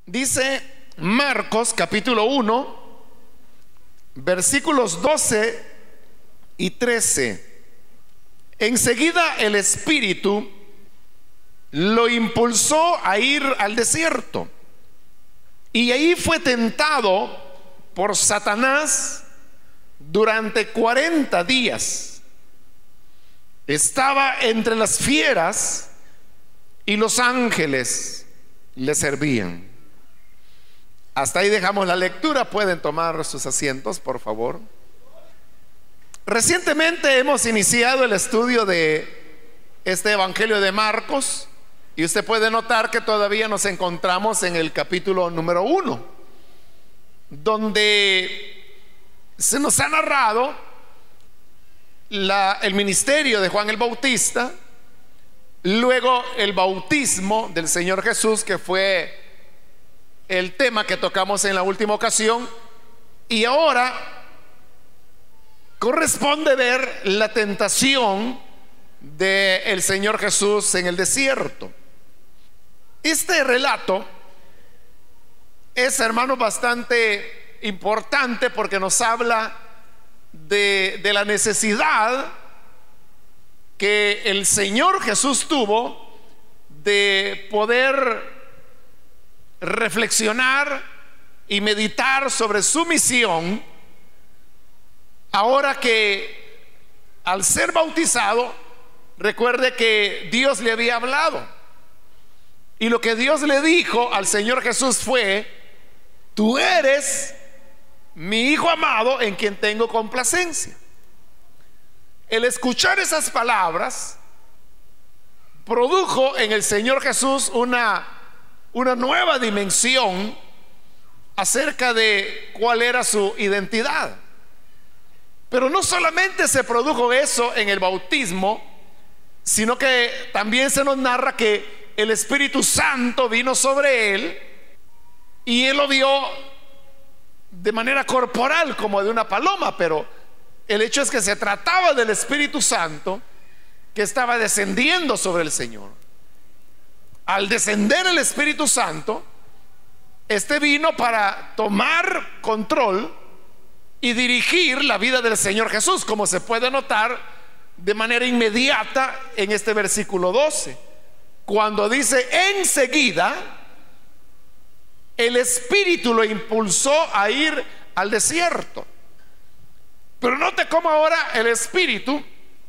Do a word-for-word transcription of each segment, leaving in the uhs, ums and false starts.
Dice Marcos capítulo uno, versículos doce y trece. Enseguida el Espíritu lo impulsó a ir al desierto, y ahí fue tentado por Satanás durante cuarenta días. Estaba entre las fieras y los ángeles le servían. Hasta ahí dejamos la lectura. Pueden tomar sus asientos, por favor. Recientemente hemos iniciado el estudio de este Evangelio de Marcos, y usted puede notar que todavía nos encontramos en el capítulo número uno, donde se nos ha narrado la, el ministerio de Juan el Bautista, luego el bautismo del Señor Jesús, que fue el tema que tocamos en la última ocasión, y ahora corresponde ver la tentación del Señor Jesús en el desierto. Este relato es, hermano, bastante importante porque nos habla de, de la necesidad que el Señor Jesús tuvo de poder reflexionar y meditar sobre su misión, ahora que al ser bautizado, recuerde que Dios le había hablado, y lo que Dios le dijo al Señor Jesús fue: tú eres mi Hijo amado en quien tengo complacencia. El escuchar esas palabras produjo en el Señor Jesús una una nueva dimensión acerca de cuál era su identidad. Pero no solamente se produjo eso en el bautismo, sino que también se nos narra que el Espíritu Santo vino sobre él, y él lo vio de manera corporal como de una paloma, pero el hecho es que se trataba del Espíritu Santo que estaba descendiendo sobre el Señor. Al descender el Espíritu Santo, este vino para tomar control y dirigir la vida del Señor Jesús, como se puede notar de manera inmediata en este versículo doce, cuando dice: enseguida el Espíritu lo impulsó a ir al desierto. Pero note cómo ahora el Espíritu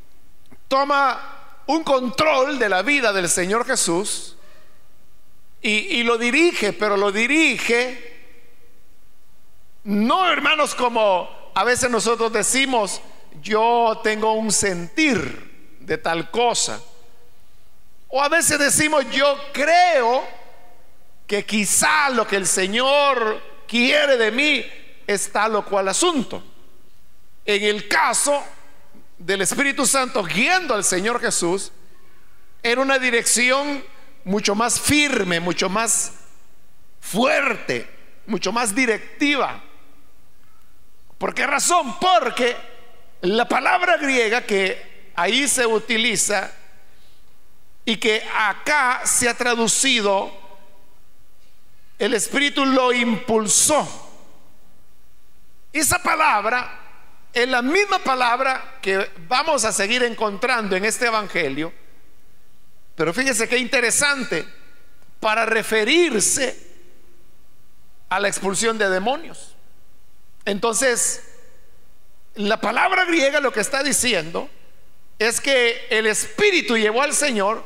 toma un control de la vida del Señor Jesús y, y lo dirige, pero lo dirige no, hermanos, como a veces nosotros decimos: yo tengo un sentir de tal cosa, o a veces decimos: yo creo que quizá lo que el Señor quiere de mí es tal o cual asunto. En el caso del Espíritu Santo guiando al Señor Jesús, era una dirección mucho más firme, mucho más fuerte, mucho más directiva. ¿Por qué razón? Porque la palabra griega que ahí se utiliza y que acá se ha traducido, el Espíritu lo impulsó. Esa palabra es la misma palabra que vamos a seguir encontrando en este evangelio, pero fíjese qué interesante, para referirse a la expulsión de demonios. Entonces, la palabra griega lo que está diciendo es que el Espíritu llevó al Señor,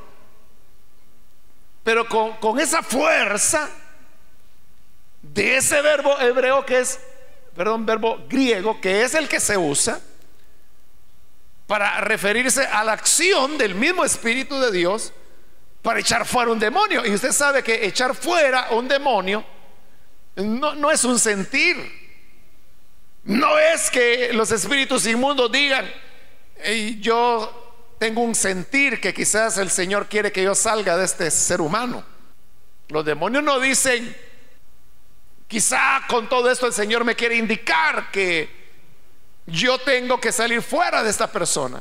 pero con, con esa fuerza de ese verbo hebreo que es, perdón, verbo griego, que es el que se usa para referirse a la acción del mismo Espíritu de Dios para echar fuera un demonio. Y usted sabe que echar fuera un demonio no, no es un sentir. No es que los espíritus inmundos digan: hey, yo tengo un sentir que quizás el Señor quiere que yo salga de este ser humano. Los demonios no dicen: quizá con todo esto el Señor me quiere indicar que yo tengo que salir fuera de esta persona.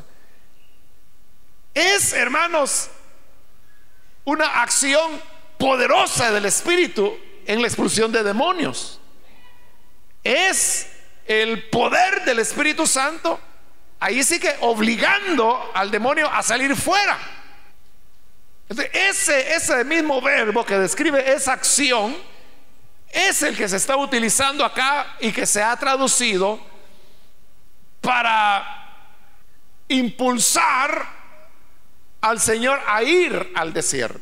Es, hermanos, una acción poderosa del Espíritu en la expulsión de demonios. Es el poder del Espíritu Santo, ahí sí que obligando al demonio a salir fuera. Entonces, ese, ese mismo verbo que describe esa acción es el que se está utilizando acá y que se ha traducido para impulsar al Señor a ir al desierto.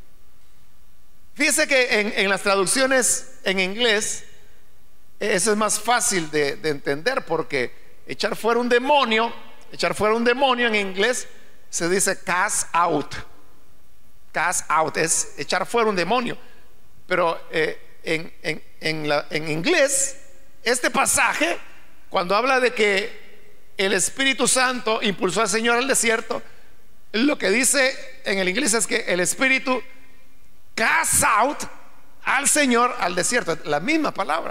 Fíjese que en, en las traducciones en inglés eso es más fácil de, de entender, porque echar fuera un demonio, echar fuera un demonio en inglés se dice cast out. Cast out es echar fuera un demonio. Pero eh, en, en, en, la, en inglés, este pasaje, cuando habla de que el Espíritu Santo impulsó al Señor al desierto, lo que dice en el inglés es que el Espíritu cast out al Señor al desierto. La misma palabra,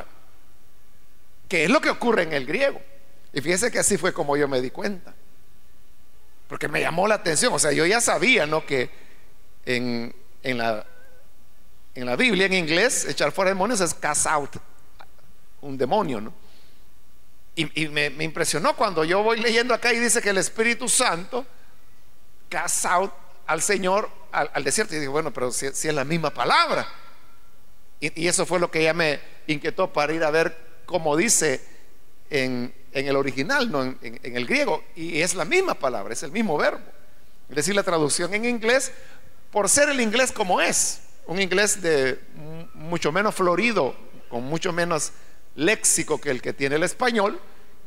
que es lo que ocurre en el griego. Y fíjese que así fue como yo me di cuenta, porque me llamó la atención. O sea, yo ya sabía, ¿no?, que en, en, la, en la Biblia en inglés echar fuera demonios es cast out, un demonio, ¿no? Y, y me, me impresionó cuando yo voy leyendo acá y dice que el Espíritu Santo cast out al Señor al, al desierto. Y digo, bueno, pero si, si es la misma palabra. Y, y eso fue lo que ya me inquietó para ir a ver como dice en, en el original, no en, en, en el griego. Y es la misma palabra, es el mismo verbo. Es decir, la traducción en inglés, por ser el inglés como es, un inglés de mucho menos florido, con mucho menos léxico que el que tiene el español,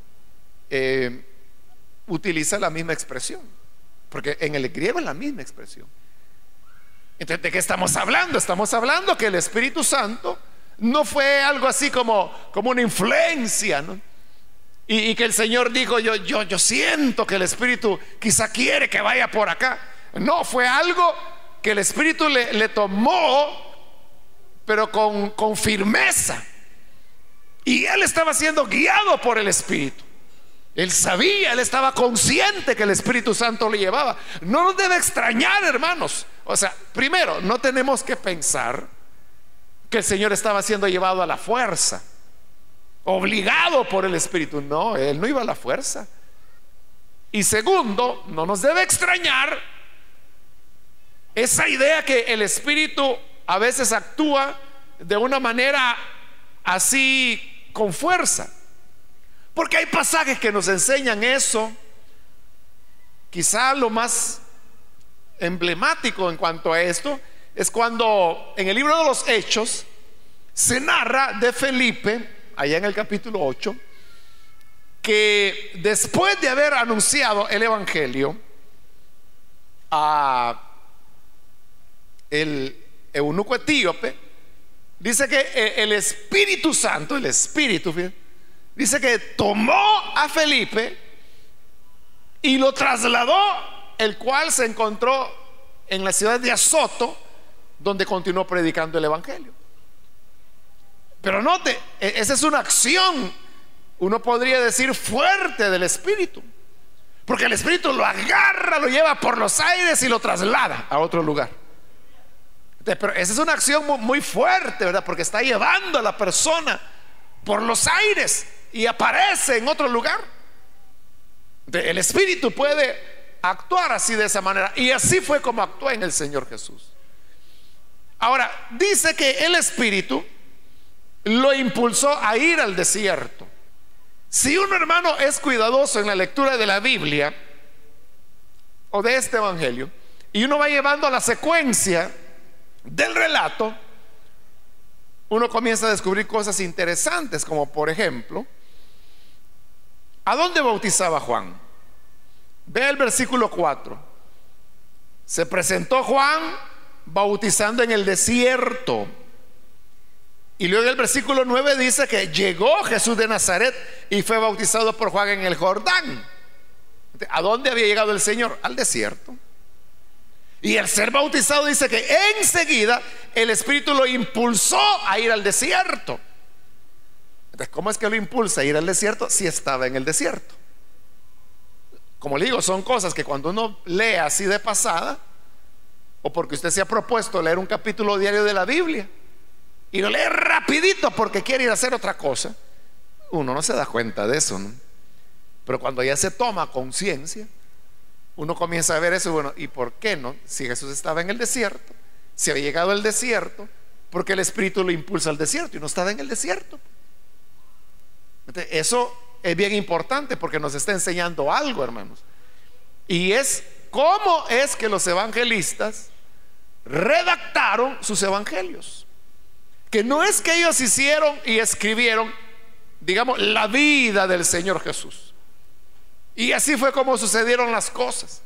eh, utiliza la misma expresión, porque en el griego es la misma expresión. Entonces, ¿de qué estamos hablando? Estamos hablando que el Espíritu Santo no fue algo así como, como una influencia, ¿no? Y, y que el Señor dijo, yo, yo, yo siento que el Espíritu quizá quiere que vaya por acá. No, fue algo que el Espíritu le, le tomó, pero con, con firmeza. Y él estaba siendo guiado por el Espíritu. Él sabía, él estaba consciente que el Espíritu Santo le llevaba. No nos debe extrañar, hermanos. O sea, primero, no tenemos que pensar que el Señor estaba siendo llevado a la fuerza, obligado por el Espíritu. No, él no iba a la fuerza. Y segundo, no nos debe extrañar esa idea que el Espíritu a veces actúa de una manera así con fuerza, porque hay pasajes que nos enseñan eso. Quizá lo más emblemático en cuanto a esto es cuando en el libro de los Hechos se narra de Felipe, allá en el capítulo ocho, que después de haber anunciado el evangelio a el eunuco etíope, dice que el Espíritu Santo, el Espíritu, dice que tomó a Felipe y lo trasladó, el cual se encontró en la ciudad de Azoto, donde continuó predicando el evangelio. Pero note, esa es una acción, uno podría decir, fuerte del Espíritu, porque el Espíritu lo agarra, lo lleva por los aires y lo traslada a otro lugar. Pero esa es una acción muy fuerte, ¿verdad? Porque está llevando a la persona por los aires y aparece en otro lugar. El Espíritu puede actuar así, de esa manera, y así fue como actuó en el Señor Jesús. Ahora, dice que el Espíritu lo impulsó a ir al desierto. Si un hermano es cuidadoso en la lectura de la Biblia o de este evangelio, y uno va llevando a la secuencia del relato, uno comienza a descubrir cosas interesantes, como por ejemplo, ¿a dónde bautizaba Juan? Ve el versículo cuatro. Se presentó Juan bautizando en el desierto. Y luego el versículo nueve dice que llegó Jesús de Nazaret y fue bautizado por Juan en el Jordán. ¿A dónde había llegado el Señor? Al desierto. Y el ser bautizado dice que enseguida el Espíritu lo impulsó a ir al desierto. Entonces, ¿cómo es que lo impulsa a ir al desierto si estaba en el desierto? Como le digo, son cosas que cuando uno lee así de pasada, o porque usted se ha propuesto leer un capítulo diario de la Biblia, y lo lee rapidito porque quiere ir a hacer otra cosa, uno no se da cuenta de eso, ¿no? Pero cuando ya se toma conciencia, uno comienza a ver eso. Bueno, ¿y por qué no? Si Jesús estaba en el desierto, si había llegado al desierto, porque el Espíritu lo impulsa al desierto y no estaba en el desierto. Entonces, eso es bien importante porque nos está enseñando algo, hermanos, y es cómo es que los evangelistas redactaron sus evangelios. Que no es que ellos hicieron y escribieron, digamos, la vida del Señor Jesús y así fue como sucedieron las cosas.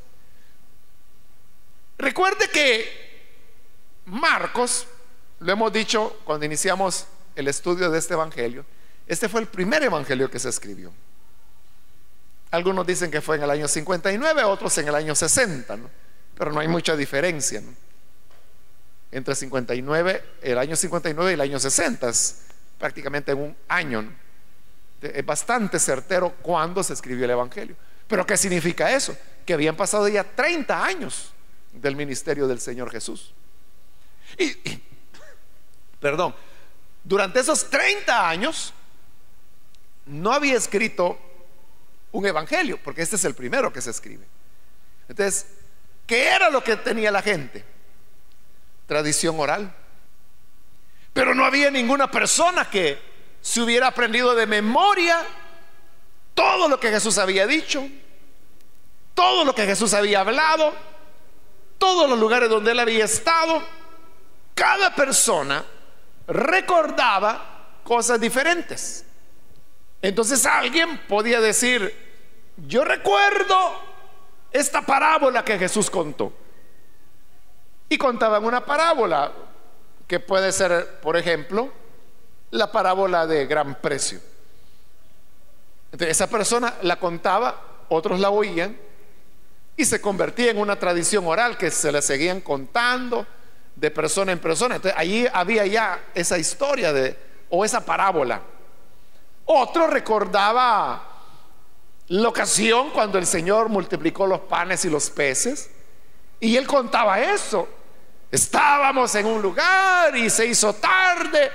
Recuerde que Marcos, lo hemos dicho cuando iniciamos el estudio de este evangelio, este fue el primer evangelio que se escribió. Algunos dicen que fue en el año cincuenta y nueve, otros en el año sesenta, ¿no? Pero no hay mucha diferencia, ¿no? Entre cincuenta y nueve, el año cincuenta y nueve y el año sesenta, es prácticamente en un año, ¿no? Es bastante certero cuándo se escribió el evangelio. Pero ¿qué significa eso? Que habían pasado ya treinta años del ministerio del Señor Jesús. Y, y perdón, durante esos treinta años no había escrito un evangelio, porque este es el primero que se escribe. Entonces, ¿qué era lo que tenía la gente? Tradición oral. Pero no había ninguna persona que se hubiera aprendido de memoria todo lo que Jesús había dicho, todo lo que Jesús había hablado, todos los lugares donde él había estado. Cada persona recordaba cosas diferentes. Entonces alguien podía decir: yo recuerdo esta parábola que Jesús contó, y contaban una parábola que puede ser, por ejemplo, la parábola de gran precio. Entonces esa persona la contaba, otros la oían y se convertía en una tradición oral que se la seguían contando de persona en persona. Entonces allí había ya esa historia de, o esa parábola. Otro recordaba la ocasión cuando el Señor multiplicó los panes y los peces, y él contaba eso. Estábamos en un lugar y se hizo tarde,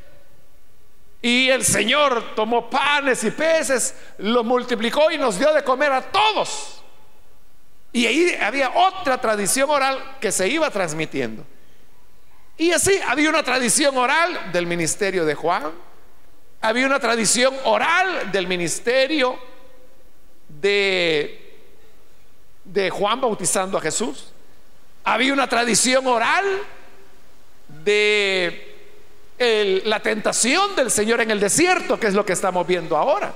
y el Señor tomó panes y peces, los multiplicó y nos dio de comer a todos. Y ahí había otra tradición oral que se iba transmitiendo. Y así había una tradición oral del ministerio de Juan, había una tradición oral del ministerio de, de Juan bautizando a Jesús, había una tradición oral de el, la tentación del Señor en el desierto, que es lo que estamos viendo ahora.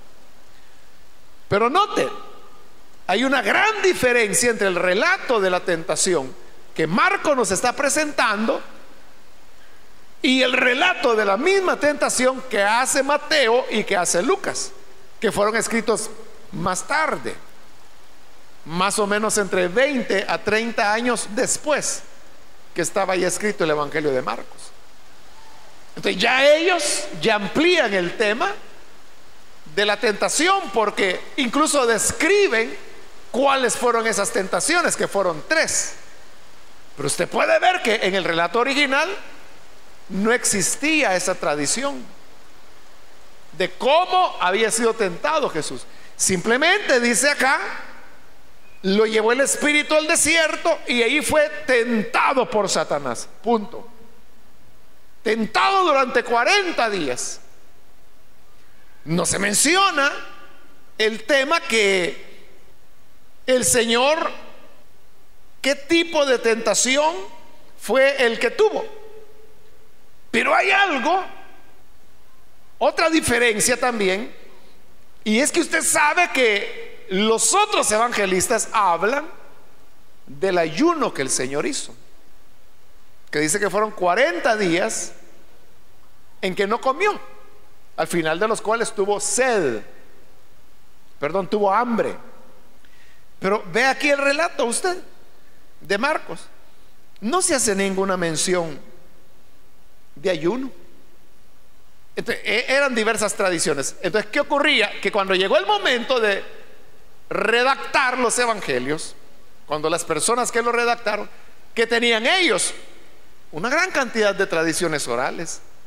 Pero note, hay una gran diferencia entre el relato de la tentación que Marcos nos está presentando y el relato de la misma tentación que hace Mateo y que hace Lucas, que fueron escritos más tarde, más o menos entre veinte a treinta años después que estaba ya escrito el evangelio de Marcos. Entonces ya ellos ya amplían el tema de la tentación, porque incluso describen cuáles fueron esas tentaciones, que fueron tres. Pero usted puede ver que en el relato original no existía esa tradición de cómo había sido tentado Jesús. Simplemente dice acá: lo llevó el Espíritu al desierto y ahí fue tentado por Satanás. Punto. Tentado durante cuarenta días. No se menciona el tema que el Señor, qué tipo de tentación fue el que tuvo. Pero hay algo, otra diferencia también, y es que usted sabe que los otros evangelistas hablan del ayuno que el Señor hizo, que dice que fueron cuarenta días en que no comió, al final de los cuales tuvo sed, perdón, tuvo hambre. Pero ve aquí el relato usted de Marcos, no se hace ninguna mención de ayuno. Entonces, eran diversas tradiciones. Entonces, ¿qué ocurría? Que cuando llegó el momento de redactar los evangelios, cuando las personas que lo redactaron, que tenían ellos una gran cantidad de tradiciones orales,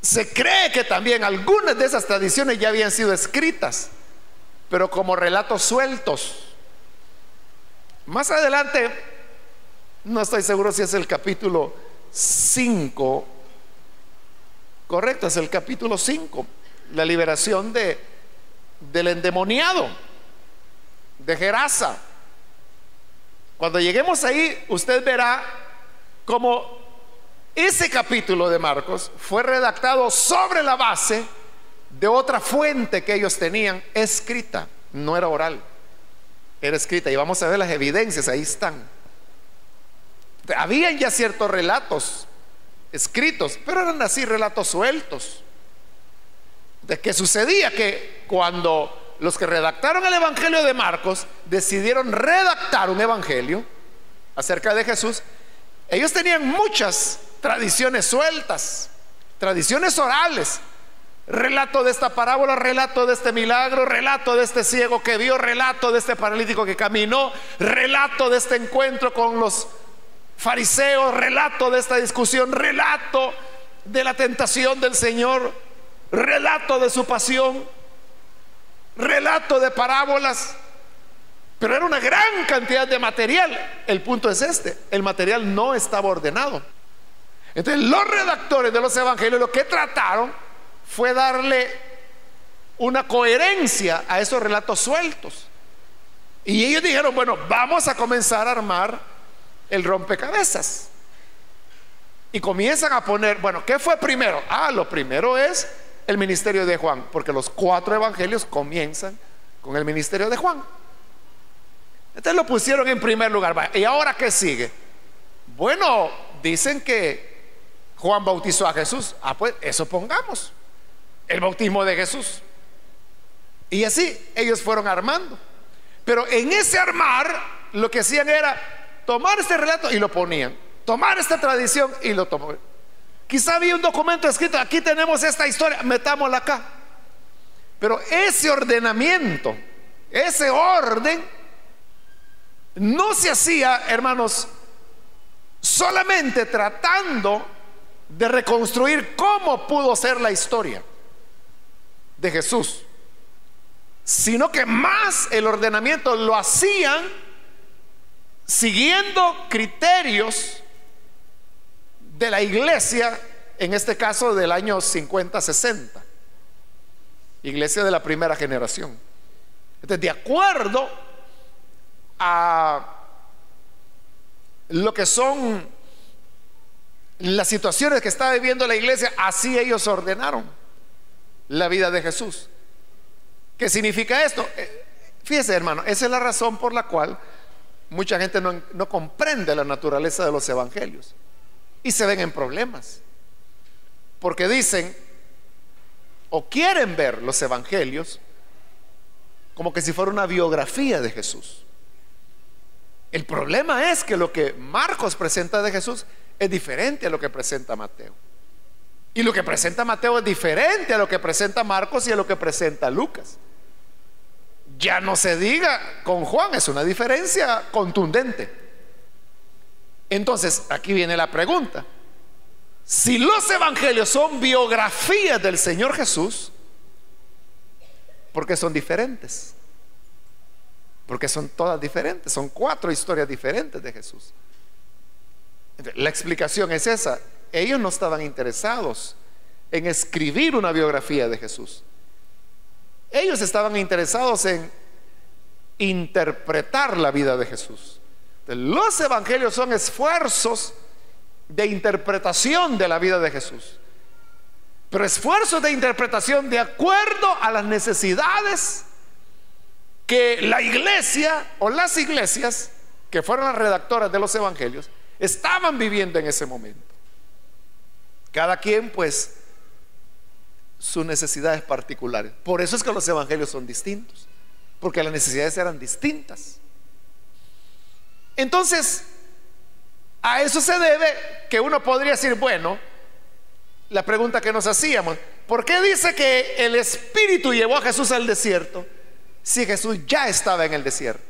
Se cree que también algunas de esas tradiciones ya habían sido escritas, pero como relatos sueltos. Más adelante, no estoy seguro si es el capítulo cinco, correcto, es el capítulo cinco, la liberación de, del endemoniado, de Gerasa. Cuando lleguemos ahí, usted verá cómo ese capítulo de Marcos fue redactado sobre la base de otra fuente que ellos tenían escrita, no era oral, era escrita, y vamos a ver las evidencias, ahí están. Habían ya ciertos relatos escritos, pero eran así relatos sueltos. ¿De qué sucedía? Que cuando los que redactaron el Evangelio de Marcos decidieron redactar un evangelio acerca de Jesús, ellos tenían muchas tradiciones sueltas, tradiciones orales, relato de esta parábola, relato de este milagro, relato de este ciego que vio, relato de este paralítico que caminó, relato de este encuentro con los fariseos, relato de esta discusión, relato de la tentación del Señor, relato de su pasión, relato de parábolas. Pero era una gran cantidad de material. El punto es este: el material no estaba ordenado. Entonces los redactores de los evangelios lo que trataron fue darle una coherencia a esos relatos sueltos. Y ellos dijeron, bueno, vamos a comenzar a armar el rompecabezas. Y comienzan a poner, bueno, ¿qué fue primero? Ah, lo primero es el ministerio de Juan, porque los cuatro evangelios comienzan con el ministerio de Juan. Entonces lo pusieron en primer lugar. ¿Y ahora qué sigue? Bueno, dicen que Juan bautizó a Jesús. Ah, pues eso pongamos, el bautismo de Jesús. Y así ellos fueron armando. Pero en ese armar lo que hacían era tomar este relato y lo ponían, tomar esta tradición y lo tomaban. Quizá había un documento escrito, aquí tenemos esta historia, metámosla acá. Pero ese ordenamiento, ese orden, no se hacía, hermanos, solamente tratando de reconstruir cómo pudo ser la historia de Jesús, sino que más el ordenamiento lo hacían siguiendo criterios de la iglesia, en este caso del año cincuenta sesenta, iglesia de la primera generación. Entonces, de acuerdo a lo que son las situaciones que estaba viviendo la iglesia, así ellos ordenaron la vida de Jesús. ¿Qué significa esto? Eh, fíjese, hermano, esa es la razón por la cual mucha gente no, no comprende la naturaleza de los evangelios y se ven en problemas, porque dicen o quieren ver los evangelios como que si fuera una biografía de Jesús. El problema es que lo que Marcos presenta de Jesús es diferente a lo que presenta Mateo, y lo que presenta Mateo es diferente a lo que presenta Marcos y a lo que presenta Lucas. Ya no se diga con Juan, es una diferencia contundente. Entonces aquí viene la pregunta: si los evangelios son biografías del Señor Jesús, ¿por qué son diferentes? Porque son todas diferentes, son cuatro historias diferentes de Jesús. La explicación es esa: ellos no estaban interesados en escribir una biografía de Jesús, ellos estaban interesados en interpretar la vida de Jesús. Los evangelios son esfuerzos de interpretación de la vida de Jesús, pero esfuerzos de interpretación de acuerdo a las necesidades que la iglesia o las iglesias que fueron las redactoras de los evangelios estaban viviendo en ese momento. Cada quien, pues, sus necesidades particulares. Por eso es que los evangelios son distintos, porque las necesidades eran distintas. Entonces, a eso se debe que uno podría decir, bueno, la pregunta que nos hacíamos: ¿por qué dice que el Espíritu llevó a Jesús al desierto si Jesús ya estaba en el desierto?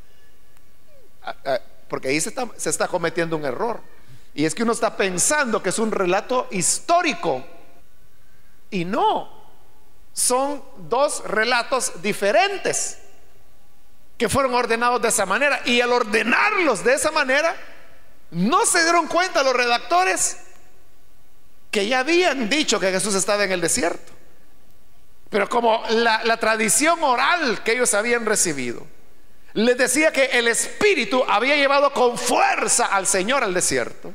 Porque ahí se está, se está cometiendo un error, y es que uno está pensando que es un relato histórico Y no, son dos relatos diferentes que fueron ordenados de esa manera. Y al ordenarlos de esa manera, no se dieron cuenta los redactores que ya habían dicho que Jesús estaba en el desierto. Pero como la, la tradición oral que ellos habían recibido les decía que el Espíritu había llevado con fuerza al Señor al desierto,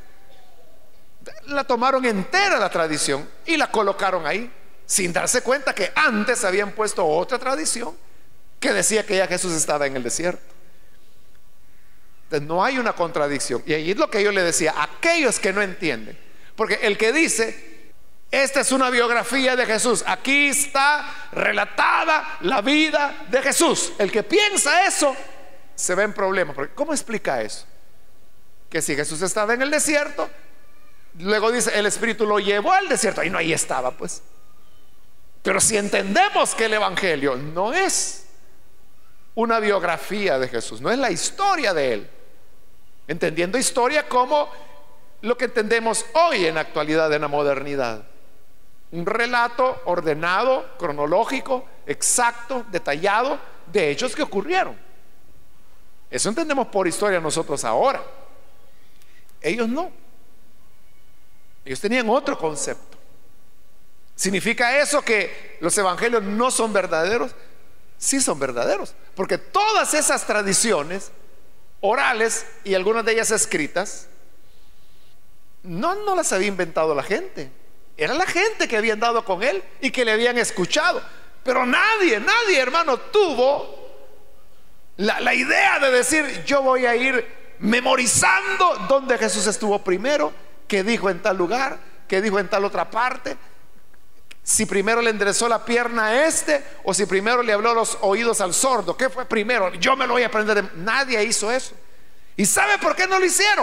la tomaron entera la tradición y la colocaron ahí, sin darse cuenta que antes habían puesto otra tradición que decía que ya Jesús estaba en el desierto. Entonces no hay una contradicción. Y ahí es lo que yo le decía a aquellos que no entienden, porque el que dice: esta es una biografía de Jesús, aquí está relatada la vida de Jesús, el que piensa eso se ve en problemas. Porque ¿cómo explica eso? Que si Jesús estaba en el desierto, luego dice el Espíritu lo llevó al desierto, y no, ahí estaba pues. Pero si entendemos que el Evangelio no es una biografía de Jesús, no es la historia de él, entendiendo historia como lo que entendemos hoy en la actualidad, en la modernidad, un relato ordenado, cronológico, exacto, detallado de hechos que ocurrieron. Eso entendemos por historia nosotros ahora. Ellos no. Ellos tenían otro concepto. ¿Significa eso que los evangelios no son verdaderos? Sí son verdaderos, porque todas esas tradiciones orales y algunas de ellas escritas no, no las había inventado la gente. Era la gente que habían dado con él y que le habían escuchado. Pero nadie, nadie, hermano, tuvo la, la idea de decir: yo voy a ir memorizando dónde Jesús estuvo primero, qué dijo en tal lugar, qué dijo en tal otra parte, si primero le enderezó la pierna a este, o si primero le habló los oídos al sordo. ¿Qué fue primero? Yo me lo voy a aprender de... Nadie hizo eso. ¿Y sabe por qué no lo hicieron?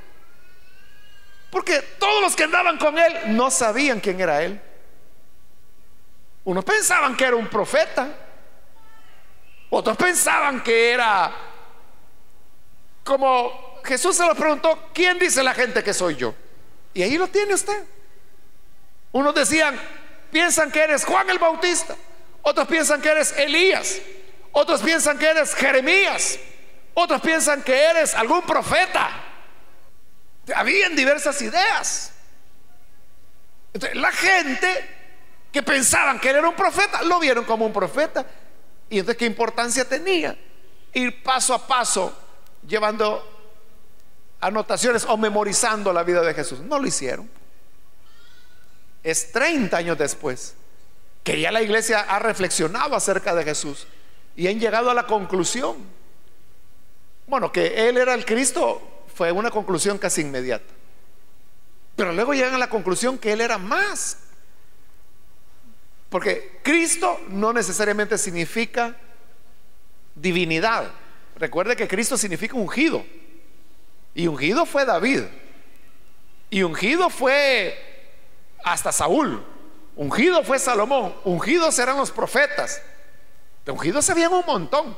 Porque todos los que andaban con él no sabían quién era él. Unos pensaban que era un profeta, otros pensaban que era, como Jesús se los preguntó: ¿quién dice la gente que soy yo? Y ahí lo tiene usted. Unos decían: piensan que eres Juan el Bautista, otros piensan que eres Elías, otros piensan que eres Jeremías, otros piensan que eres algún profeta. Habían diversas ideas. Entonces, la gente que pensaban que él era un profeta lo vieron como un profeta. Y entonces, ¿qué importancia tenía ir paso a paso llevando anotaciones o memorizando la vida de Jesús? No lo hicieron. Es treinta años después que ya la iglesia ha reflexionado acerca de Jesús y han llegado a la conclusión, bueno, que él era el Cristo. Fue una conclusión casi inmediata, pero luego llegan a la conclusión que él era más, porque Cristo no necesariamente significa divinidad. Recuerde que Cristo significa ungido, y ungido fue David, y ungido fue hasta Saúl, ungido fue Salomón, ungidos eran los profetas. De ungidos habían un montón.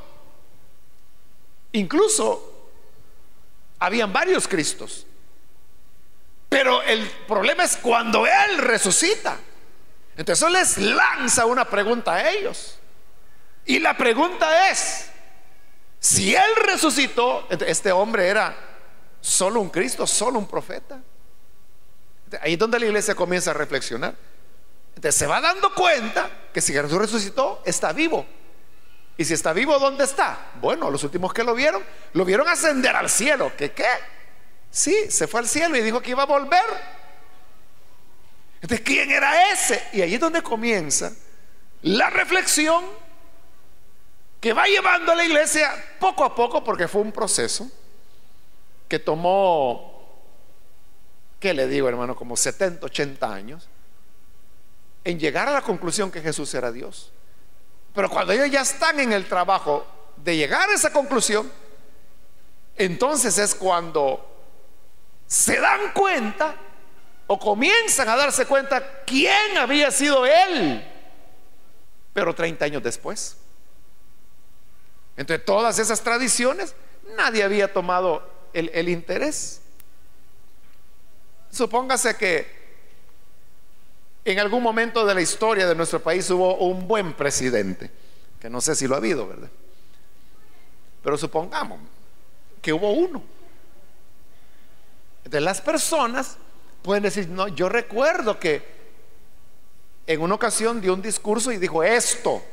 Incluso habían varios Cristos. Pero el problema es cuando él resucita. Entonces eso les lanza una pregunta a ellos, y la pregunta es: si él resucitó, este hombre era solo un Cristo, solo un profeta. Ahí es donde la iglesia comienza a reflexionar. Entonces se va dando cuenta que si Jesús resucitó, está vivo. Y si está vivo, ¿dónde está? Bueno, los últimos que lo vieron, lo vieron ascender al cielo. ¿Qué qué? Sí, se fue al cielo y dijo que iba a volver. Entonces, ¿quién era ese? Y ahí es donde comienza la reflexión que va llevando a la iglesia poco a poco, porque fue un proceso que tomó, ¿qué le digo, hermano? Como setenta, ochenta años en llegar a la conclusión que Jesús era Dios. Pero cuando ellos ya están en el trabajo de llegar a esa conclusión, entonces es cuando se dan cuenta o comienzan a darse cuenta quién había sido él, pero treinta años después. Entre todas esas tradiciones, nadie había tomado el, el interés. Supóngase que En algún momento de la historia de nuestro país hubo un buen presidente, que no sé si lo ha habido, ¿verdad? Pero supongamos que hubo uno. Entonces las personas pueden decir, no, yo recuerdo que en una ocasión dio un discurso y dijo esto,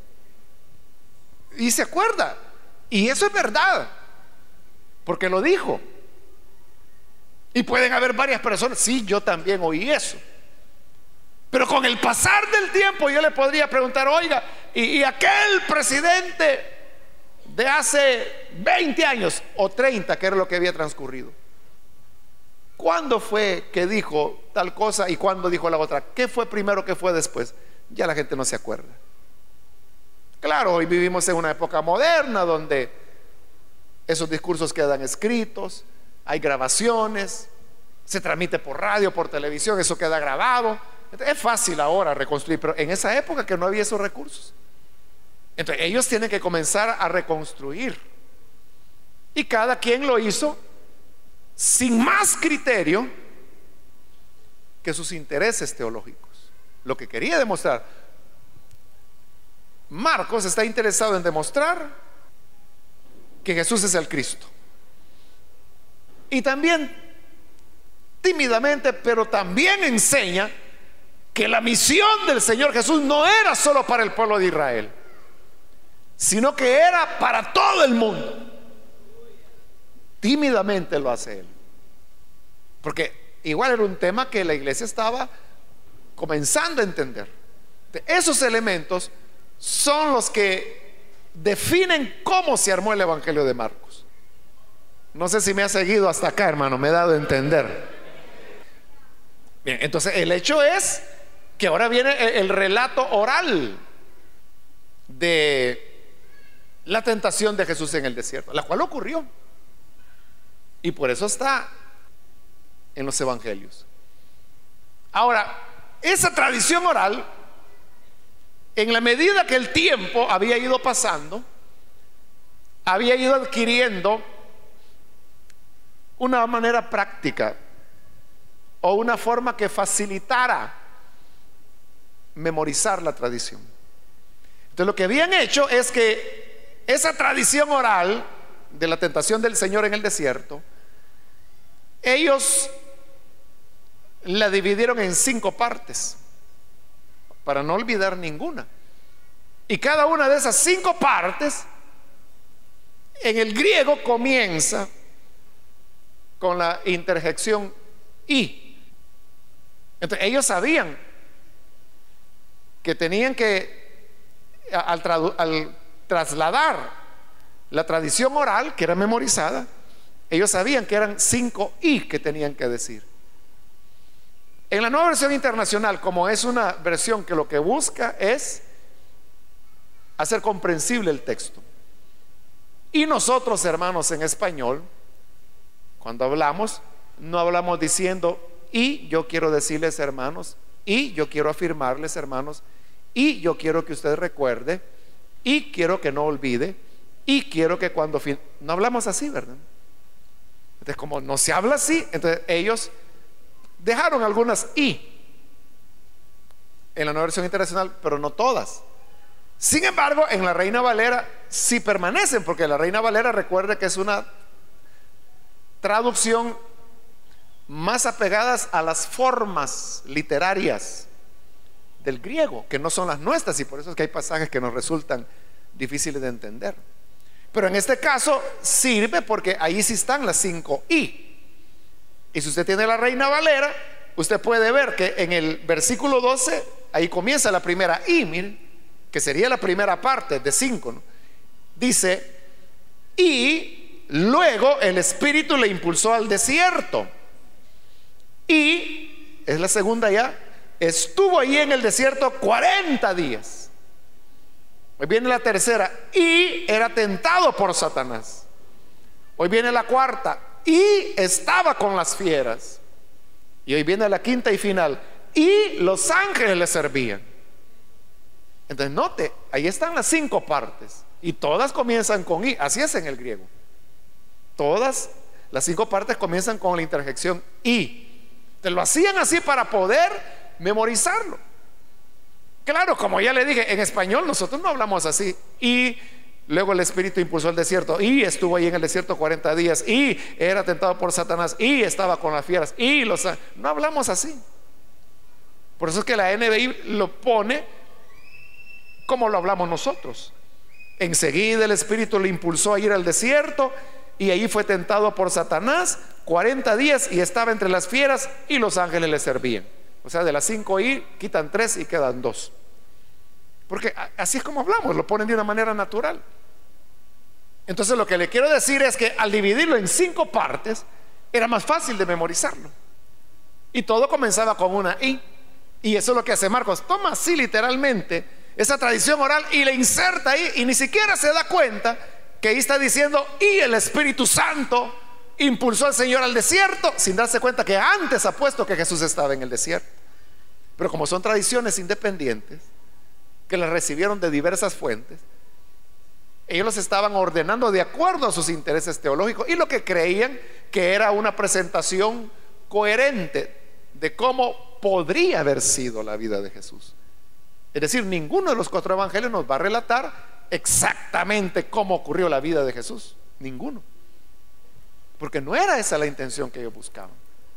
y se acuerda, y eso es verdad, porque lo dijo. Y pueden haber varias personas, sí, yo también oí eso. Pero con el pasar del tiempo yo le podría preguntar, oiga, y, y aquel presidente de hace veinte años o treinta, que era lo que había transcurrido, ¿cuándo fue que dijo tal cosa y cuándo dijo la otra? ¿Qué fue primero, qué fue después? Ya la gente no se acuerda. Claro, hoy vivimos en una época moderna donde esos discursos quedan escritos, hay grabaciones, se transmite por radio, por televisión, eso queda grabado. Entonces, es fácil ahora reconstruir, pero en esa época que no había esos recursos, entonces ellos tienen que comenzar a reconstruir, y cada quien lo hizo sin más criterio que sus intereses teológicos. Lo que quería demostrar Marcos está interesado en demostrar que Jesús es el Cristo, y también tímidamente, pero también enseña que la misión del Señor Jesús no era solo para el pueblo de Israel, sino que era para todo el mundo. Tímidamente lo hace él, porque igual era un tema que la iglesia estaba comenzando a entender. Esos elementos son los que definen cómo se armó el Evangelio de Marcos. No sé si me ha seguido hasta acá, hermano, me he dado a entender. Bien, entonces el hecho es que ahora viene el, el relato oral de la tentación de Jesús en el desierto, la cual ocurrió, y por eso está en los evangelios. Ahora, esa tradición oral, en la medida que el tiempo había ido pasando, había ido adquiriendo una manera práctica o una forma que facilitara memorizar la tradición. Entonces lo que habían hecho es que esa tradición oral de la tentación del Señor en el desierto, ellos la dividieron en cinco partes para no olvidar ninguna, y cada una de esas cinco partes en el griego comienza con la interjección y. Entonces ellos sabían que tenían que al, tradu- al trasladar la tradición oral que era memorizada, ellos sabían que eran cinco y que tenían que decir. En la Nueva Versión Internacional, como es una versión que lo que busca es hacer comprensible el texto, y nosotros, hermanos, en español, cuando hablamos, no hablamos diciendo y yo quiero decirles, hermanos, y yo quiero afirmarles, hermanos, y yo quiero que usted recuerde, y quiero que no olvide, y quiero que cuando fin... no hablamos así, ¿verdad? Entonces, como no se habla así, entonces ellos dejaron algunas y en la Nueva Versión Internacional, pero no todas. Sin embargo, en la Reina Valera sí permanecen, porque la Reina Valera, recuerde que es una traducción más apegadas a las formas literarias del griego, que no son las nuestras, y por eso es que hay pasajes que nos resultan difíciles de entender. Pero en este caso sirve porque ahí sí están las cinco y. Y si usted tiene la Reina Valera, usted puede ver que en el versículo doce, ahí comienza la primera y, miren, que sería la primera parte de cinco, ¿no? Dice, y luego el Espíritu le impulsó al desierto. Y, es la segunda ya, estuvo ahí en el desierto cuarenta días. Hoy viene la tercera, y era tentado por Satanás. Hoy viene la cuarta, y estaba con las fieras. Y hoy viene la quinta y final, y los ángeles le servían. Entonces note, ahí están las cinco partes, y todas comienzan con y. Así es en el griego. Todas las cinco partes comienzan con la interjección y. Entonces lo hacían así para poder memorizarlo. Claro, como ya le dije, en español nosotros no hablamos así. Y luego el Espíritu impulsó al desierto y estuvo ahí en el desierto cuarenta días y era tentado por Satanás y estaba con las fieras y los... No hablamos así. Por eso es que la N B I lo pone como lo hablamos nosotros. Enseguida el Espíritu le impulsó a ir al desierto y ahí fue tentado por Satanás cuarenta días y estaba entre las fieras y los ángeles le servían. O sea, de las cinco I quitan tres y quedan dos. Porque así es como hablamos, lo ponen de una manera natural. Entonces lo que le quiero decir es que al dividirlo en cinco partes era más fácil de memorizarlo. Y todo comenzaba con una I. Y eso es lo que hace Marcos. Toma así literalmente esa tradición oral y le inserta ahí y ni siquiera se da cuenta que ahí está diciendo y el Espíritu Santo impulsó al Señor al desierto, sin darse cuenta que antes ha puesto que Jesús estaba en el desierto. Pero como son tradiciones independientes que las recibieron de diversas fuentes, ellos los estaban ordenando de acuerdo a sus intereses teológicos y lo que creían que era una presentación coherente de cómo podría haber sido la vida de Jesús. Es decir, ninguno de los cuatro evangelios nos va a relatar exactamente cómo ocurrió la vida de Jesús. Ninguno. Porque no era esa la intención que ellos buscaban.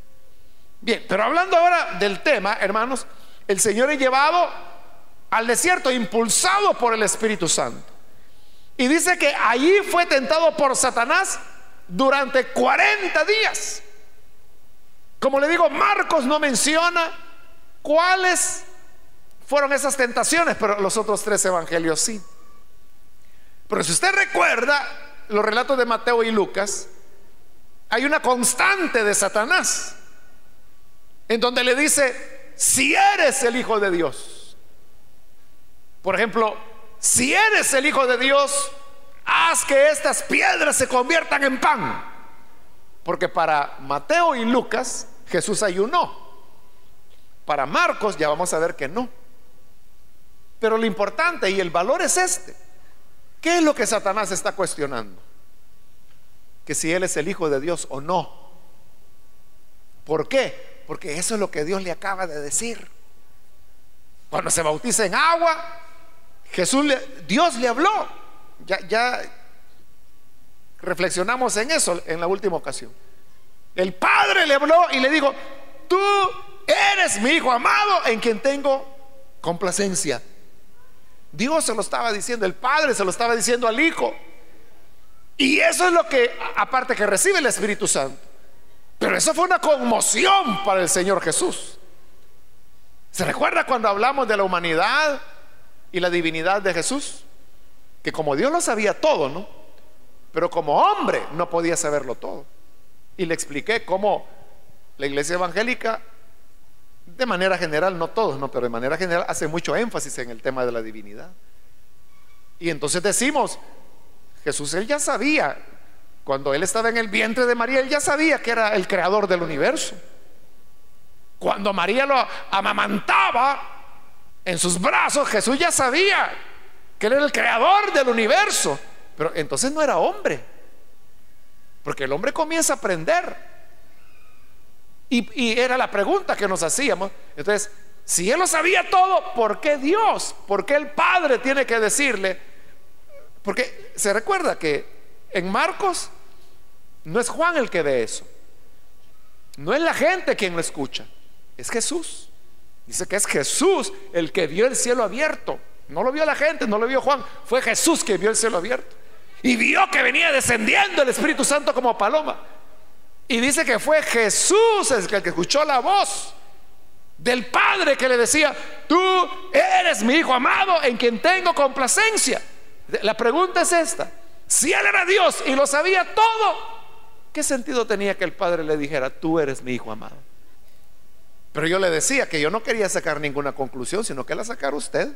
Bien, pero hablando ahora del tema, hermanos, el Señor es llevado al desierto impulsado por el Espíritu Santo. Y dice que allí fue tentado por Satanás durante cuarenta días. Como le digo, Marcos no menciona cuáles fueron esas tentaciones, pero los otros tres evangelios sí. Pero si usted recuerda los relatos de Mateo y Lucas, hay una constante de Satanás en donde le dice: si eres el Hijo de Dios. Por ejemplo, si eres el Hijo de Dios, haz que estas piedras se conviertan en pan. Porque para Mateo y Lucas Jesús ayunó. Para Marcos ya vamos a ver que no. Pero lo importante y el valor es este: ¿qué es lo que Satanás está cuestionando? Que si él es el Hijo de Dios o no. ¿Por qué? Porque eso es lo que Dios le acaba de decir. Cuando se bautiza en agua, Jesús le, Dios le habló. Ya, ya reflexionamos en eso en la última ocasión. El Padre le habló y le dijo: tú eres mi Hijo amado en quien tengo complacencia. Dios se lo estaba diciendo, el Padre se lo estaba diciendo al Hijo. Y eso es lo que, aparte que recibe el Espíritu Santo. Pero eso fue una conmoción para el Señor Jesús. ¿Se recuerda cuando hablamos de la humanidad y la divinidad de Jesús? Que como Dios lo sabía todo, ¿no? Pero como hombre no podía saberlo todo. Y le expliqué cómo la iglesia evangélica, de manera general, no todos, no, pero de manera general hace mucho énfasis en el tema de la divinidad. Y entonces decimos: Jesús, él ya sabía, cuando él estaba en el vientre de María, él ya sabía que era el creador del universo. Cuando María lo amamantaba en sus brazos, Jesús ya sabía que él era el creador del universo. Pero entonces no era hombre, porque el hombre comienza a aprender. Y, y era la pregunta que nos hacíamos. Entonces, si él lo sabía todo, ¿por qué Dios? ¿Por qué el Padre tiene que decirle? Porque se recuerda que en Marcos no es Juan el que ve eso, no es la gente quien lo escucha, es Jesús. Dice que es Jesús el que vio el cielo abierto. No lo vio la gente, no lo vio Juan, fue Jesús que vio el cielo abierto y vio que venía descendiendo el Espíritu Santo como paloma. Y dice que fue Jesús el que escuchó la voz del Padre que le decía: tú eres mi Hijo amado en quien tengo complacencia. La pregunta es esta: si él era Dios y lo sabía todo, ¿qué sentido tenía que el Padre le dijera: tú eres mi Hijo amado? Pero yo le decía que yo no quería sacar ninguna conclusión, sino que la sacara usted.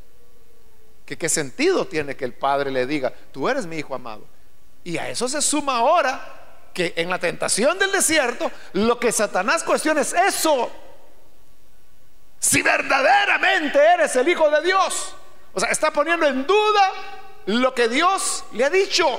Que qué sentido tiene que el Padre le diga: tú eres mi Hijo amado. Y a eso se suma ahora que en la tentación del desierto lo que Satanás cuestiona es eso: si verdaderamente eres el Hijo de Dios. O sea, está poniendo en duda lo que Dios le ha dicho.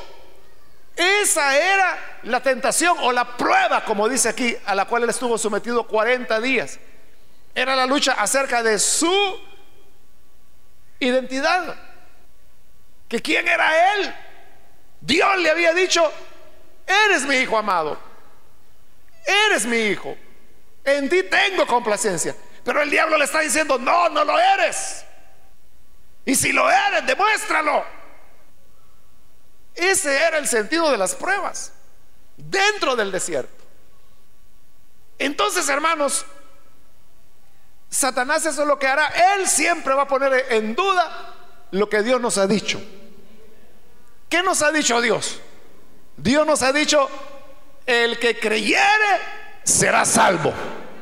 Esa era la tentación o la prueba, como dice aquí, a la cual él estuvo sometido cuarenta días. Era la lucha acerca de su identidad, que quién era él. Dios le había dicho: eres mi hijo amado, eres mi hijo, en ti tengo complacencia. Pero el diablo le está diciendo: no, no lo eres. Y si lo eres, demuéstralo. Ese era el sentido de las pruebas dentro del desierto. Entonces, hermanos, Satanás eso es lo que hará. Él siempre va a poner en duda lo que Dios nos ha dicho. ¿Qué nos ha dicho Dios? Dios nos ha dicho: el que creyere será salvo.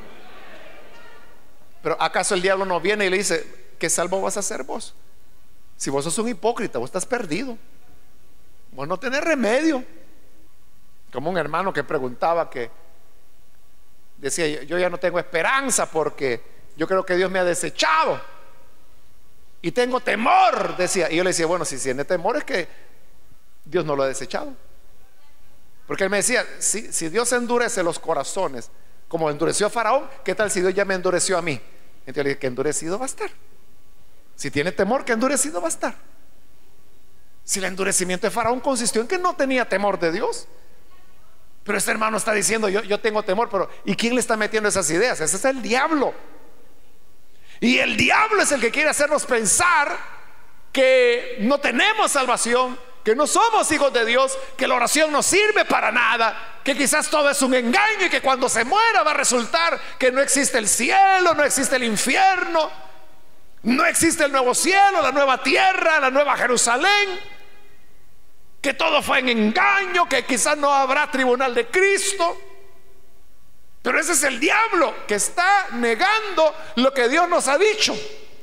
Pero ¿acaso el diablo no viene y le dice: ¿qué salvo vas a ser vos? Si vos sos un hipócrita, vos estás perdido, vos no tenés remedio. Como un hermano que preguntaba, que decía: yo ya no tengo esperanza porque yo creo que Dios me ha desechado y tengo temor, decía. Y yo le decía: bueno, si tiene temor es que Dios no lo ha desechado. Porque él me decía: si, si Dios endurece los corazones como endureció a Faraón, ¿qué tal si Dios ya me endureció a mí? Entonces le dije: que endurecido va a estar. Si tiene temor, que endurecido va a estar. Si el endurecimiento de Faraón consistió en que no tenía temor de Dios. Pero este hermano está diciendo: yo, yo tengo temor. Pero ¿y quién le está metiendo esas ideas? Ese es el diablo. Y el diablo es el que quiere hacernos pensar que no tenemos salvación, que no somos hijos de Dios, que la oración no sirve para nada, que quizás todo es un engaño y que cuando se muera va a resultar que no existe el cielo, no existe el infierno, no existe el nuevo cielo, la nueva tierra, la nueva Jerusalén, que todo fue en engaño, que quizás no habrá tribunal de Cristo. Pero ese es el diablo que está negando lo que Dios nos ha dicho.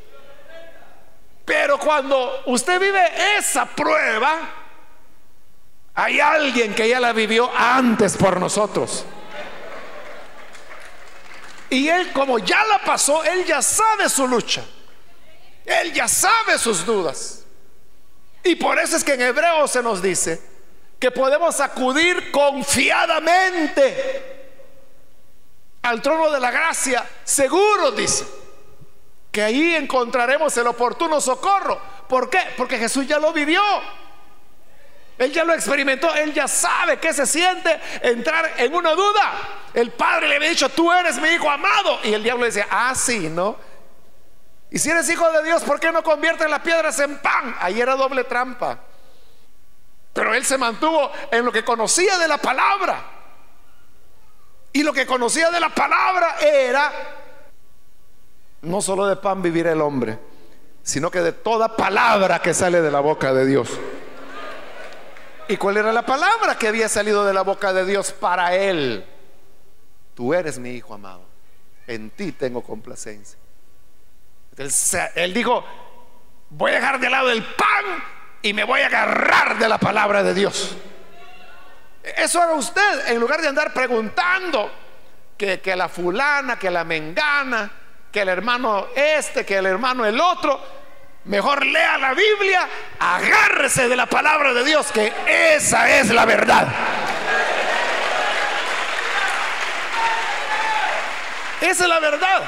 Pero cuando usted vive esa prueba, hay alguien que ya la vivió antes por nosotros. Y él, como ya la pasó, él ya sabe su lucha, él ya sabe sus dudas. Y por eso es que en Hebreos se nos dice que podemos acudir confiadamente al trono de la gracia, seguro, dice, que ahí encontraremos el oportuno socorro. ¿Por qué? Porque Jesús ya lo vivió, él ya lo experimentó, él ya sabe qué se siente entrar en una duda. El Padre le había dicho: tú eres mi hijo amado, y el diablo le decía: ah, sí, ¿no? Y si eres hijo de Dios, ¿por qué no conviertes las piedras en pan? Ahí era doble trampa. Pero él se mantuvo en lo que conocía de la palabra. Y lo que conocía de la palabra era: no solo de pan vivirá el hombre, sino que de toda palabra que sale de la boca de Dios. ¿Y cuál era la palabra que había salido de la boca de Dios para él? Tú eres mi hijo amado, en ti tengo complacencia. Entonces, él dijo: voy a dejar de lado el pan y me voy a agarrar de la palabra de Dios. Eso haga usted, en lugar de andar preguntando que, que la fulana, que la mengana, que el hermano este, que el hermano el otro. Mejor lea la Biblia, agárrese de la palabra de Dios, que esa es la verdad. Esa es la verdad.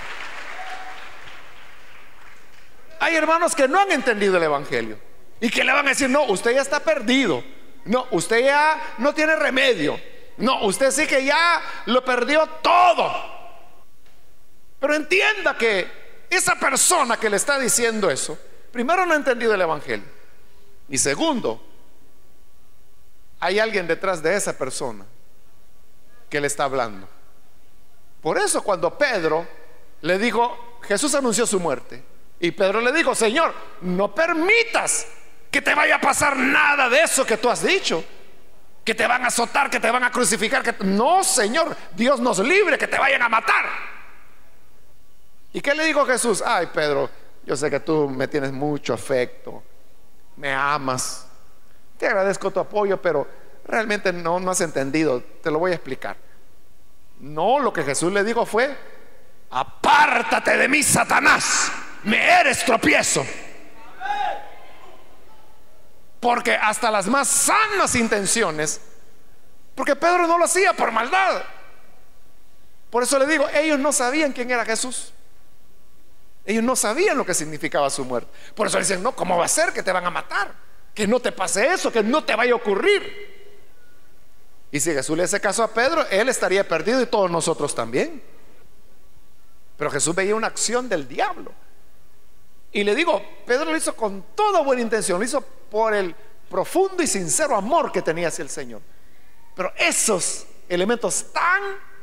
Hay hermanos que no han entendido el evangelio y que le van a decir: no, usted ya está perdido, no, usted ya no tiene remedio, no, usted sí que ya lo perdió todo. Pero entienda que esa persona que le está diciendo eso, primero, no ha entendido el evangelio, y segundo, hay alguien detrás de esa persona que le está hablando. Por eso cuando Pedro le dijo, Jesús anunció su muerte, y Pedro le dijo: Señor, no permitas que te vaya a pasar nada de eso que tú has dicho, que te van a azotar, que te van a crucificar, que... no, Señor, Dios nos libre, que te vayan a matar. ¿Y qué le dijo Jesús? Ay, Pedro, yo sé que tú me tienes mucho afecto, me amas, te agradezco tu apoyo, pero realmente no, no has entendido. Te lo voy a explicar. No, lo que Jesús le dijo fue: apártate de mí, Satanás, me eres tropiezo. Porque hasta las más sanas intenciones, porque Pedro no lo hacía por maldad, Por eso le digo, ellos no sabían quién era Jesús. Ellos no sabían lo que significaba su muerte. Por eso le decían, no, ¿cómo va a ser que te van a matar? Que no te pase eso, que no te vaya a ocurrir. Y si Jesús le hace caso a Pedro, él estaría perdido y todos nosotros también. Pero Jesús veía una acción del diablo. Y le digo, Pedro lo hizo con toda buena intención, lo hizo por el profundo y sincero amor que tenía hacia el Señor. Pero esos elementos tan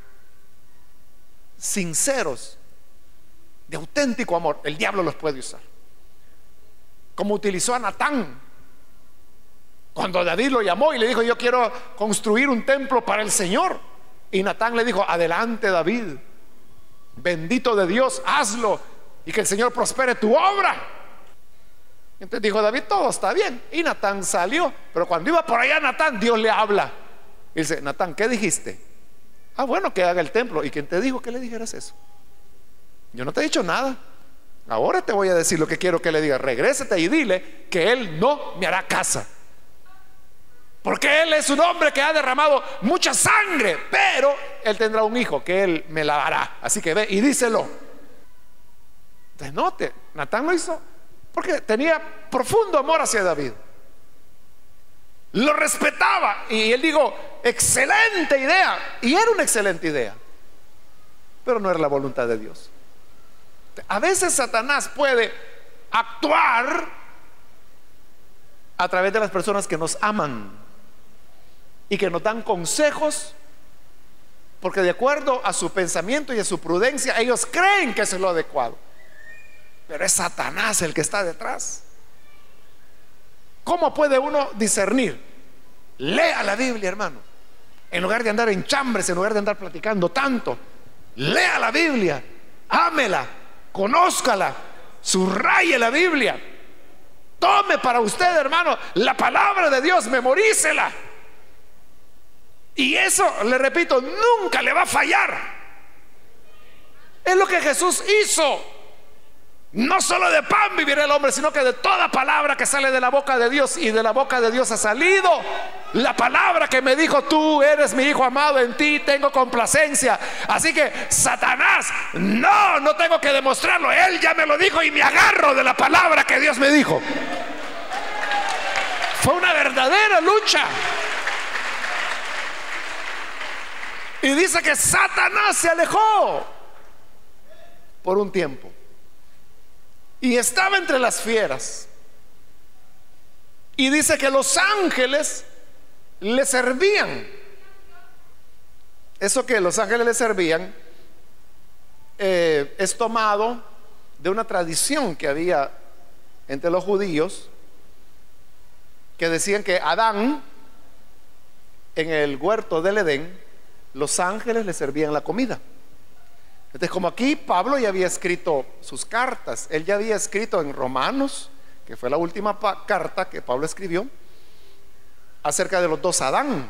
sinceros, de auténtico amor, el diablo los puede usar. Como utilizó a Natán cuando David lo llamó y le dijo, yo quiero construir un templo para el Señor. Y Natán le dijo, adelante David, bendito de Dios, hazlo y que el Señor prospere tu obra. Entonces dijo David, todo está bien. Y Natán salió, pero cuando iba por allá Natán, Dios le habla y dice, Natán, ¿qué dijiste? Ah, bueno, que haga el templo. ¿Y quién te dijo que le dijeras eso? Yo no te he dicho nada. Ahora te voy a decir lo que quiero que le digas. Regrésate y dile que él no me hará casa, porque él es un hombre que ha derramado mucha sangre, pero él tendrá un hijo que él me la hará. Así que ve y díselo. Entonces note, Natán lo hizo porque tenía profundo amor hacia David, lo respetaba. Y él dijo, excelente idea. Y era una excelente idea, pero no era la voluntad de Dios. A veces Satanás puede actuar a través de las personas que nos aman y que nos dan consejos, porque de acuerdo a su pensamiento y a su prudencia ellos creen que eso es lo adecuado, pero es Satanás el que está detrás. ¿Cómo puede uno discernir? Lea la Biblia, hermano. En lugar de andar en chambres, en lugar de andar platicando tanto, lea la Biblia, ámela, conózcala, subraye la Biblia, tome para usted, hermano, la palabra de Dios, memorícela. Y eso, le repito, nunca le va a fallar. Es lo que Jesús hizo. No solo de pan vivirá el hombre, sino que de toda palabra que sale de la boca de Dios. Y de la boca de Dios ha salido la palabra que me dijo, tú eres mi hijo amado, en ti tengo complacencia. Así que Satanás, no, no tengo que demostrarlo, él ya me lo dijo y me agarro de la palabra que Dios me dijo. Fue una verdadera lucha. Y dice que Satanás se alejó por un tiempo y estaba entre las fieras. Y dice que los ángeles le servían. Eso que los ángeles le servían eh, es tomado de una tradición que había entre los judíos, que decían que Adán, en el huerto del Edén, los ángeles le servían la comida. Entonces, como aquí Pablo ya había escrito sus cartas, él ya había escrito en Romanos, que fue la última carta que Pablo escribió, acerca de los dos Adán,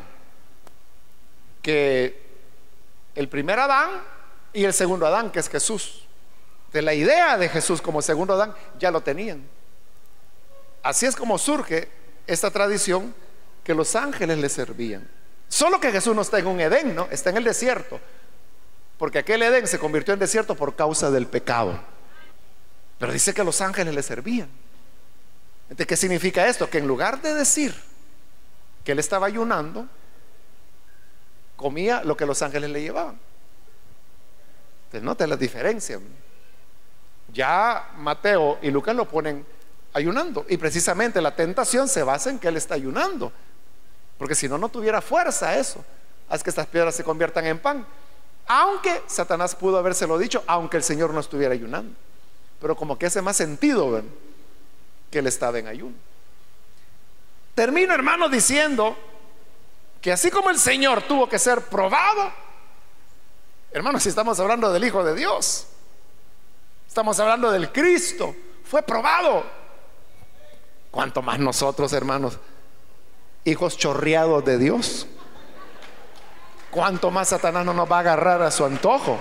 que el primer Adán y el segundo Adán, que es Jesús. De la idea de Jesús como segundo Adán ya lo tenían. Así es como surge esta tradición, que los ángeles le servían. Solo que Jesús no está en un Edén, ¿no? Está en el desierto, porque aquel Edén se convirtió en desierto por causa del pecado. Pero dice que los ángeles le servían. Entonces, ¿qué significa esto? Que en lugar de decir que él estaba ayunando, comía lo que los ángeles le llevaban. Entonces, note la diferencia. Ya Mateo y Lucas lo ponen ayunando, y precisamente la tentación se basa en que él está ayunando, porque si no, no tuviera fuerza eso. Haz que estas piedras se conviertan en pan. Aunque Satanás pudo habérselo dicho, aunque el Señor no estuviera ayunando, pero como que hace más sentido, ¿ven?, que él estaba en ayuno. Termino, hermano, diciendo que así como el Señor tuvo que ser probado, hermanos, si estamos hablando del Hijo de Dios, estamos hablando del Cristo, fue probado. ¿Cuánto más nosotros, hermanos, hijos chorreados de Dios? ¿Cuánto más Satanás no nos va a agarrar a su antojo?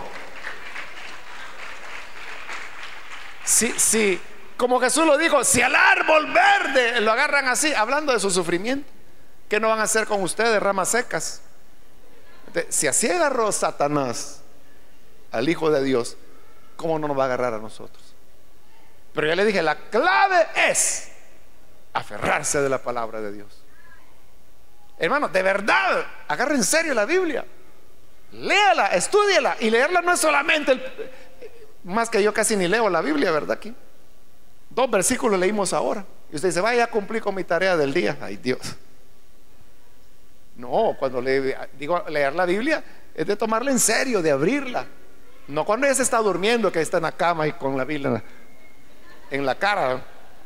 Sí, sí, como Jesús lo dijo, si al árbol verde lo agarran así, hablando de su sufrimiento, ¿qué no van a hacer con ustedes, ramas secas? Si así agarró Satanás al Hijo de Dios, ¿cómo no nos va a agarrar a nosotros? Pero ya le dije, la clave es aferrarse de la palabra de Dios. Hermano, de verdad, agarre en serio la Biblia, léala, estúdiela. Y leerla no es solamente el, más que yo casi ni leo la Biblia, ¿verdad? Aquí dos versículos leímos ahora y usted dice, vaya, ya cumplí con mi tarea del día. Ay, Dios. No, cuando le digo leer la Biblia es de tomarla en serio, de abrirla. No cuando ella se está durmiendo, que está en la cama y con la Biblia en la cara,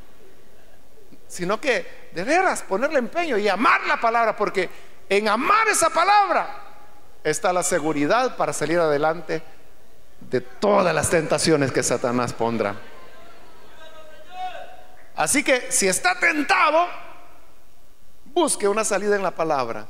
sino que de veras ponerle empeño y amar la palabra, porque en amar esa palabra está la seguridad para salir adelante de todas las tentaciones que Satanás pondrá. Así que si está tentado, busque una salida en la palabra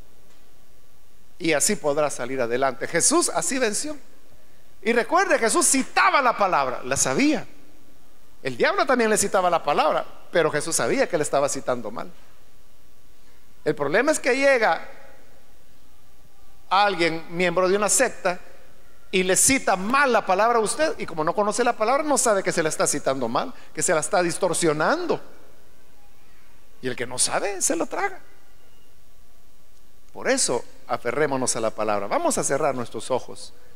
y así podrá salir adelante. Jesús así venció. Y recuerde, Jesús citaba la palabra, la sabía. El diablo también le citaba la palabra, pero Jesús sabía que le estaba citando mal. El problema es que llega alguien, miembro de una secta, y le cita mal la palabra a usted, y como no conoce la palabra, no sabe que se la está citando mal, que se la está distorsionando. Y el que no sabe, se lo traga. Por eso, aferrémonos a la palabra. Vamos a cerrar nuestros ojos.